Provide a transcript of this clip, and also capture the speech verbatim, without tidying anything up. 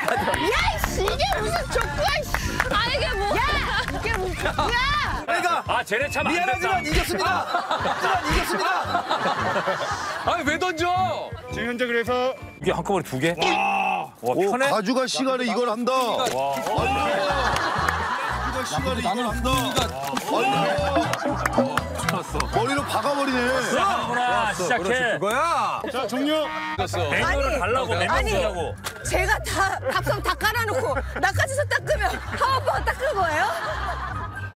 야이씨 이게 무슨 족구야? 아 이게 뭐? 야 이게 무슨 족구야? 그러니까 아 쟤네 참 안 됐다. 미안하지만 이겼습니다. 하지만 이겼습니다. 아니 왜 던져? 지금 현재 그래서 이게 한꺼번에 두 개? 와, 와 오, 편해? 가져갈 시간에 이걸 한다. 와. 가져갈 시간에 이걸 한다. 아이고. 머리로 박아버리네. 하는구나 시작해. 그거야. 자 종료. 메뉴를 달라고 몇 명 아니. 주냐고. 제가 다 밥상 다 깔아놓고 나까지서 닦으면 한 오빠가 닦은 거예요?